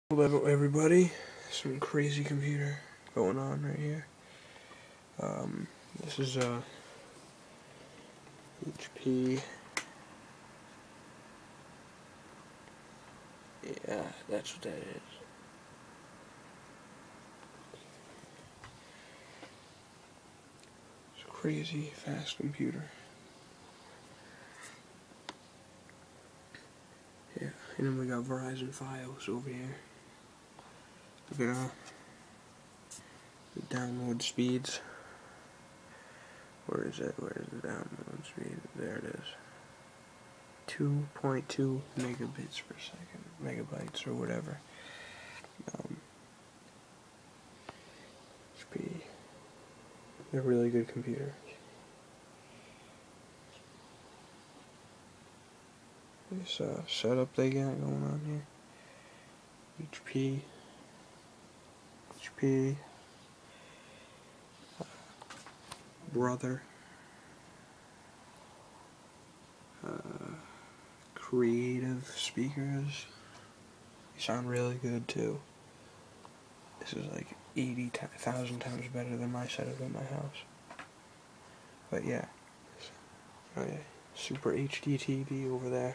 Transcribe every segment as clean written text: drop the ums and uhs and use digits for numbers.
Hello everybody, some crazy computer going on right here. This is HP. Yeah, that's what that is. It's a crazy fast computer. Yeah, and then we got Verizon Fios over here. Look at the download speeds. Where is it? Where is the download speed? There it is. 2.2 megabits per second. Megabytes or whatever. HP. They're really good computers. This setup they got going on here. HP, Brother, Creative speakers. They sound really good too. This is like 80,000 times better than my setup in my house. But yeah, okay. Super HD TV over there.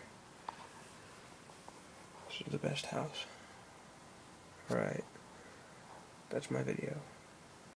This is the best house. Alright, that's my video.